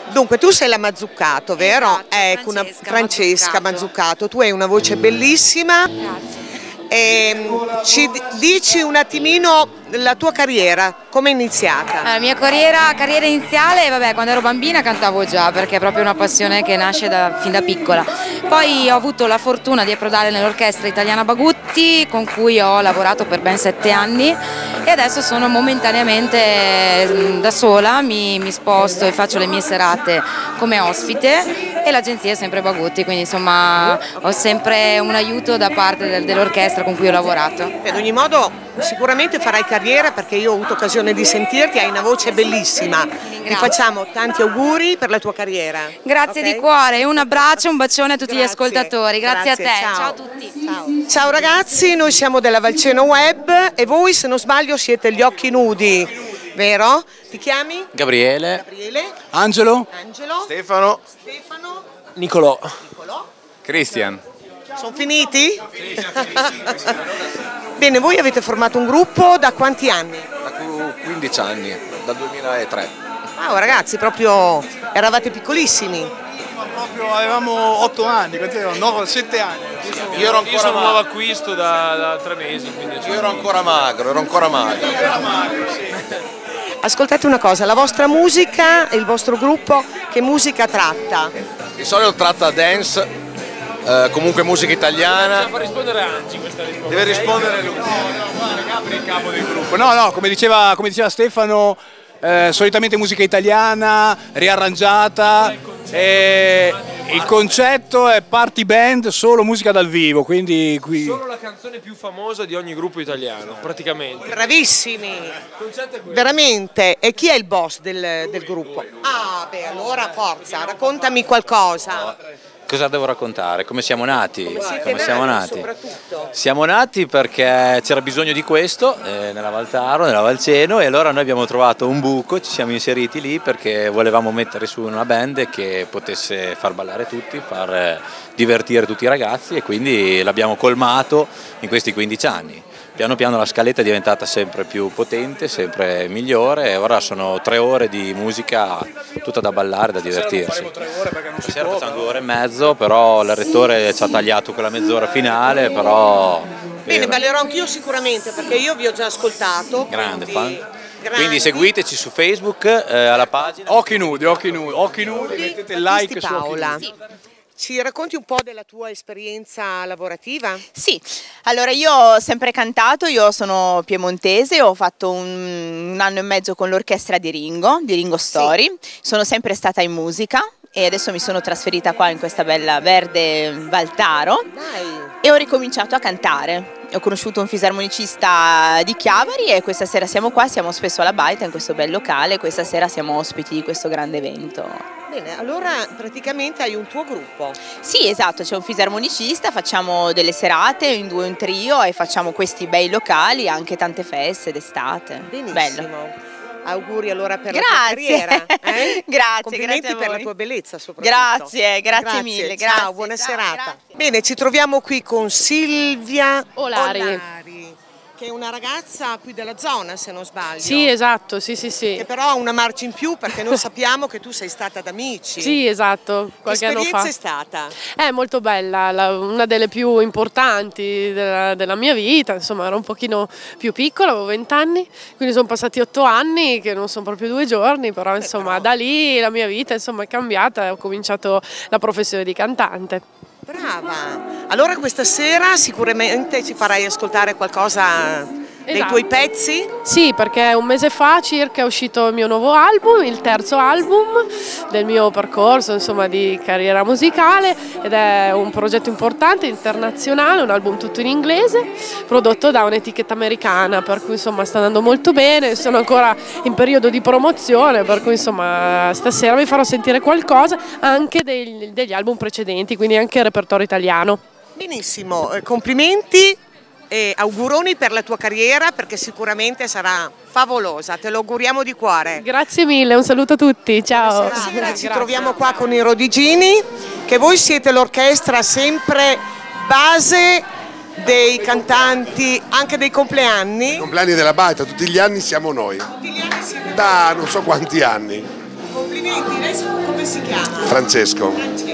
Dunque, tu sei la Mazzuccato, vero? Esatto, Ecco, Francesca Mazzuccato. Tu hai una voce bellissima. Grazie. Ci dici un attimino la tua carriera, come è iniziata? La mia carriera iniziale, vabbè, quando ero bambina cantavo già, perché è proprio una passione che nasce fin da piccola. Poi ho avuto la fortuna di approdare nell'orchestra italiana Bagutti, con cui ho lavorato per ben 7 anni, e adesso sono momentaneamente da sola, mi sposto e faccio le mie serate come ospite, e l'agenzia è sempre Bagutti, quindi insomma ho sempre un aiuto da parte dell'orchestra con cui ho lavorato. Ad ogni modo sicuramente farai carriera, perché io ho avuto occasione di sentirti, hai una voce bellissima. Ti facciamo tanti auguri per la tua carriera. Grazie, okay? Di cuore, un abbraccio, un bacione a tutti gli ascoltatori, grazie a te, ciao. ciao a tutti. Ciao. Ciao ragazzi, noi siamo della Valceno Web e voi, se non sbaglio, siete gli Occhi Nudi, vero? Ti chiami? Gabriele. Angelo. Stefano. Nicolò. Cristian. Sono finiti? Bene, voi avete formato un gruppo da quanti anni? Da 15 anni, dal 2003. Wow, ragazzi, proprio eravate piccolissimi. Proprio avevamo 8 anni, 7 anni. Io sono un nuovo acquisto da 3 mesi. Quindi Io ero ancora magro. Ascoltate una cosa, la vostra musica e il vostro gruppo che musica tratta? Di solito tratta dance, comunque musica italiana. Fa rispondere Angi questa risposta. Deve rispondere lui. Gabri è il capo del gruppo. No, come diceva Stefano, solitamente musica italiana, riarrangiata. Il concetto è party band, solo musica dal vivo, quindi qui... Solo la canzone più famosa di ogni gruppo italiano, praticamente. Bravissimi, veramente. E chi è il boss del gruppo? Ah, beh, allora forza, raccontami qualcosa. Cosa devo raccontare? Come siamo nati? Come siamo nati? Soprattutto. Siamo nati perché c'era bisogno di questo nella Valtaro, nella Valceno, e allora noi abbiamo trovato un buco, ci siamo inseriti lì perché volevamo mettere su una band che potesse far ballare tutti, far divertire tutti i ragazzi, e quindi l'abbiamo colmato in questi 15 anni. Piano piano la scaletta è diventata sempre più potente, sempre migliore, e ora sono 3 ore di musica tutta da ballare, da divertirsi. Stasera facciamo 2 ore e mezzo, però il rettore ci ha tagliato quella mezz'ora finale, però... Bene, ballerò anch'io sicuramente, perché io vi ho già ascoltato. Grande quindi... fan. Quindi seguiteci su Facebook, alla pagina. Occhi nudi, mettete il like su Paola. Occhi Nudi. Ci racconti un po' della tua esperienza lavorativa? Sì, allora io ho sempre cantato, io sono piemontese, ho fatto un anno e mezzo con l'orchestra di Ringo Story, sono sempre stata in musica e adesso mi sono trasferita qua in questa bella verde Valtaro e ho ricominciato a cantare. Ho conosciuto un fisarmonicista di Chiavari e questa sera siamo qua, siamo spesso alla baita in questo bel locale, questa sera siamo ospiti di questo grande evento. Bene, allora praticamente hai un tuo gruppo. Sì, esatto, c'è un fisarmonicista, facciamo delle serate in 2 o in trio e facciamo questi bei locali, anche tante feste d'estate. Benissimo. Bello. Auguri allora per la tua carriera. Grazie, complimenti grazie a per voi. la tua bellezza soprattutto. Grazie mille. Grazie. Ciao, buona serata. Grazie. Bene, ci troviamo qui con Silvia Olari, che è una ragazza qui della zona, se non sbaglio. sì, esatto, sì. Che però ha una marcia in più, perché noi sappiamo che tu sei stata ad Amici. Sì, esatto, Che qualche anno fa. esperienza è stata? È molto bella, una delle più importanti della mia vita, insomma ero un pochino più piccola, avevo 20 anni, quindi sono passati 8 anni, che non sono proprio 2 giorni, però insomma da lì la mia vita insomma è cambiata e ho cominciato la professione di cantante. Brava! Allora questa sera sicuramente ci farai ascoltare qualcosa dei tuoi pezzi? Sì, perché un mese fa circa è uscito il mio nuovo album, il 3° album del mio percorso insomma di carriera musicale, ed è un progetto importante, internazionale, un album tutto in inglese, prodotto da un'etichetta americana, per cui insomma sta andando molto bene, sono ancora in periodo di promozione, per cui insomma stasera vi farò sentire qualcosa anche degli album precedenti, quindi anche il repertorio italiano. Benissimo, complimenti. E auguroni per la tua carriera, perché sicuramente sarà favolosa, te lo auguriamo di cuore. Grazie mille, un saluto a tutti, ciao. Stasera ci troviamo qua con i Rodigini, che voi siete l'orchestra sempre base dei cantanti, anche dei compleanni. I compleanni della baita, tutti gli anni siamo noi. Tutti gli anni siete da non so quanti anni. Complimenti, lei come si chiama? Francesco.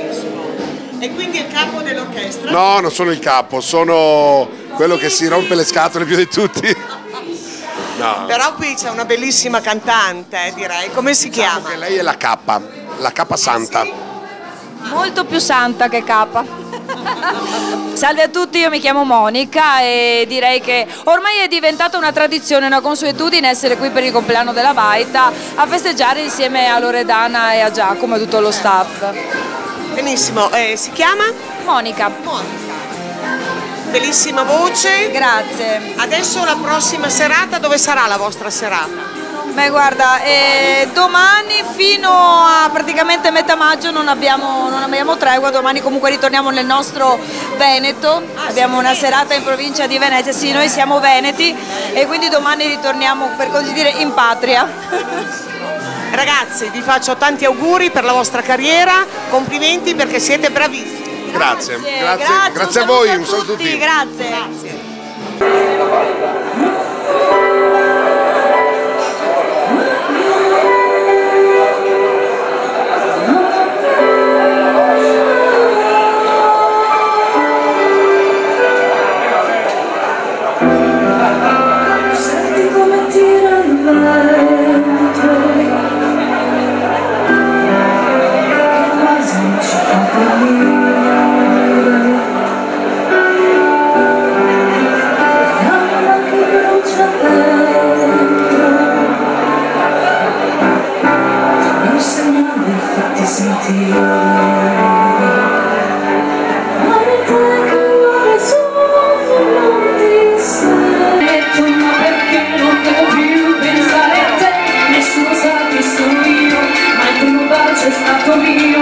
E quindi è il capo dell'orchestra? No, non sono il capo, sono quello che si rompe le scatole più di tutti. No. Però qui c'è una bellissima cantante, direi. Come si chiama? Che lei è la K santa. Molto più santa che capa. Salve a tutti, io mi chiamo Monica e direi che ormai è diventata una tradizione, una consuetudine essere qui per il compleanno della Baita a festeggiare insieme a Loredana e a Giacomo e tutto lo staff. Benissimo, si chiama? Monica. Bellissima voce. Grazie. Adesso la prossima serata, dove sarà la vostra serata? Beh guarda, domani fino a praticamente metà maggio non abbiamo tregua, domani comunque ritorniamo nel nostro Veneto, abbiamo una serata in provincia di Venezia, sì noi siamo veneti e quindi domani ritorniamo per così dire in patria. Ragazzi, vi faccio tanti auguri per la vostra carriera, complimenti perché siete bravissimi. Grazie a voi, un saluto a tutti. Grazie. Nessuno sa che sono io, ma il primo bacio è stato mio.